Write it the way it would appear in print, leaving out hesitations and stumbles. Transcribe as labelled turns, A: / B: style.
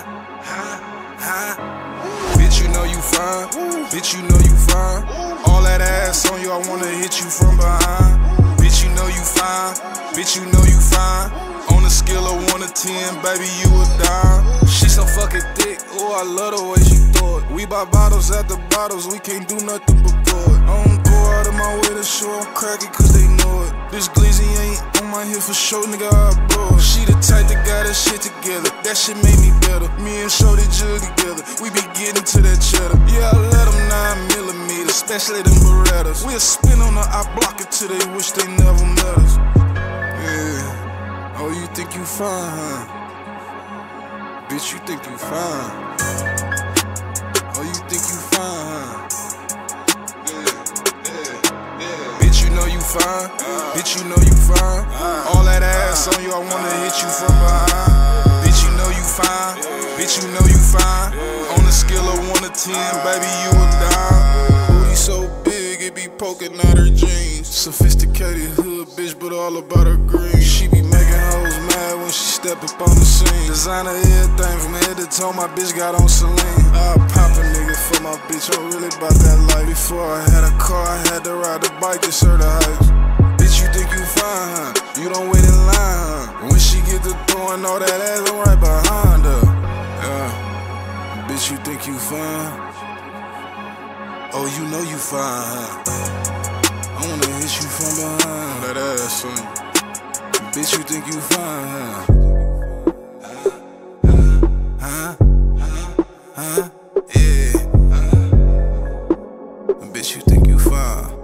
A: Bitch, you know you fine. Bitch, you know you fine. All that ass on you, I wanna hit you from behind. Bitch, you know you fine. Bitch, you know you fine. On a scale of 1 to 10, baby, you a dime. She so fucking thick, oh, I love the way she throw it. We buy bottles after bottles, we can't do nothing but pour it. I don't go out of my way to show I'm cracking, cause they know it. This glizzy ain't on my hip for show, nigga, I blow it. She the type that got her shit together, that shit made me better. Me and Shorty jug together, we be getting to that cheddar. Yeah, I let them 9mm, especially them Berettas. We'll spin on her, I block it till they wish they never met us. Yeah, oh, you think you fine, huh? Bitch, you think you fine. Oh, you think you fine, huh? Bitch, you know you fine. Bitch, you know you fine. All that ass on you, I wanna hit you from behind. Bitch, you know you fine. Bitch, you know you fine. On a scale of 1 to 10, baby, you a dime. Booty so big, it be poking out her jeans. Sophisticated hood bitch, but all about her green. She be making hoes mad when she step up on the scene. Designer everything from head to toe, my bitch got on Celine. I pop a nigga for my bitch, I'm really about that life. Before I had a car, I had to ride the bike to serve the heights. Bitch, you think you fine, huh? You don't wait in line, huh? When she get to throwing all that ass, I'm right behind her. Yeah, bitch, you think you fine? Oh, you know you fine, huh? I wanna hit you from behind. That ass on you. Bitch, you think you fine, huh? Yeah. Bitch, you think you fine.